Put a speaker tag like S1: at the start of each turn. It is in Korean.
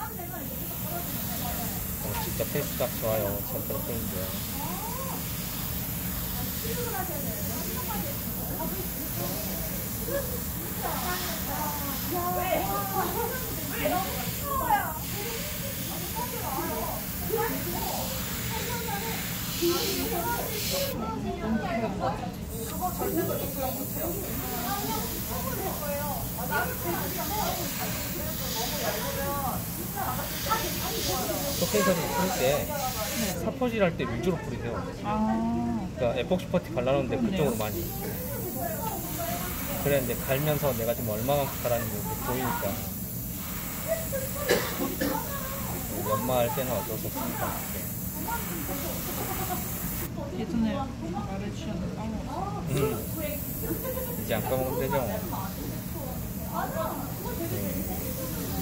S1: 진짜 페이스 딱 좋아요. 센터 페인트. 쇼케이스에서 뿌릴 때 사포질 할 때 위주로 뿌리세요. 그러니까 에폭시 퍼티 발라놓는데 그쪽으로 많이. 그래, 근데 갈면서 내가 지금 얼마만큼 갈았는지 보이니까. 연마할 때는 어쩔 수 없으니까.
S2: 예전에 말해주셨는데 까먹었어.
S1: 이제 안 까먹으면 되죠.